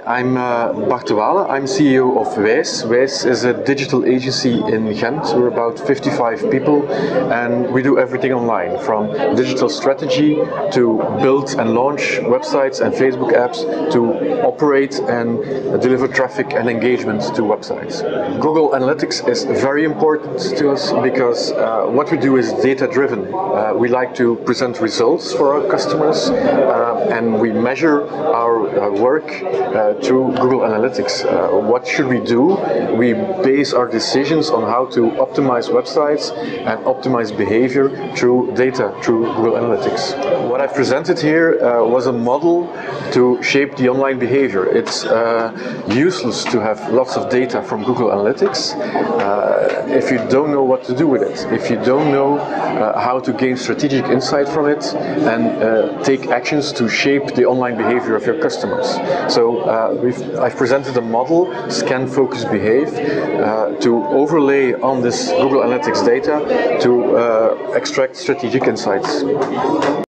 I'm Bart de Waele. I'm CEO of Wijs. Wijs is a digital agency in Ghent. We're about 55 people and we do everything online, from digital strategy to build and launch websites and Facebook apps to operate and deliver traffic and engagement to websites. Google Analytics is very important to us because what we do is data driven. We like to present results for our customers and we measure our work through Google Analytics. What should we do? We base our decisions on how to optimize websites and optimize behavior through data, through Google Analytics. What I've presented here was a model to shape the online behavior. It's useless to have lots of data from Google Analytics if you don't know what to do with it, if you don't know how to gain strategic insight from it and take actions to shape the online behavior of your customers. So I've presented a model, Scan, Focus, Behave, to overlay on this Google Analytics data to extract strategic insights.